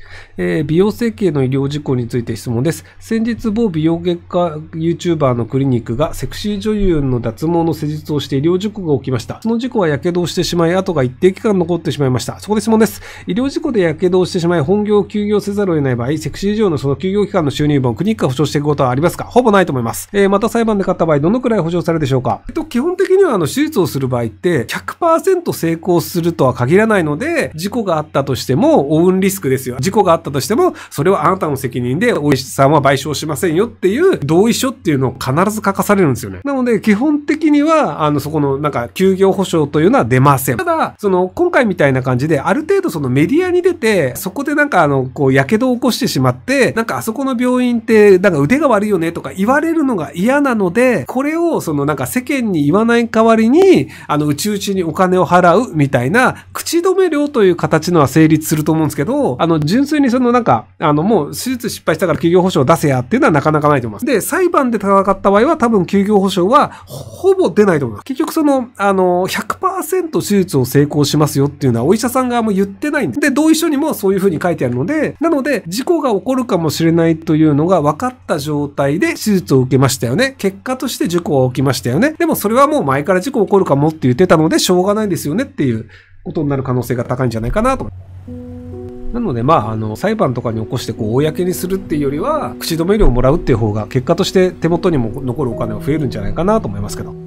美容整形の医療事故について質問です。先日、某美容外科 YouTuber のクリニックがセクシー女優の脱毛の施術をして医療事故が起きました。その事故は火傷をしてしまい、跡が一定期間残ってしまいました。そこで質問です。医療事故で火傷をしてしまい、本業を休業せざるを得ない場合、セクシー女優のその休業期間の収入分をクリニックが保証していくことはありますか？ほぼないと思います。また裁判で勝った場合、どのくらい保証されるでしょうか？基本的には手術をする場合って、100% 成功するとは限らないので、事故があったとしても、オウンリスクですよ。事故があったとしても、それはあなたの責任で、お医者さんは賠償しませんよっていう同意書っていうのを必ず書かされるんですよね。なので、基本的には、そこの、休業保証というのは出ません。ただ、今回みたいな感じで、ある程度メディアに出て、そこで火傷を起こしてしまって、あそこの病院って、腕が悪いよねとか言われるのが嫌なので、これを、世間に言わない代わりに、内々にお金を払うみたいな、口止め料という形のは成立すると思うんですけど、純粋にもう手術失敗したから休業保証を出せやっていうのはなかなかないと思います。で、裁判で戦った場合は多分休業保証はほぼ出ないと思います。結局100% 手術を成功しますよっていうのはお医者さん側も言ってないんで、同意書にもそういう風に書いてあるので、なので事故が起こるかもしれないというのが分かった状態で手術を受けましたよね。結果として事故は起きましたよね。でもそれはもう前から事故起こるかもって言ってたのでしょうがないですよねっていうことになる可能性が高いんじゃないかなと。なので裁判とかに起こして公にするっていうよりは口止め料をもらうっていう方が結果として手元にも残るお金は増えるんじゃないかなと思いますけど。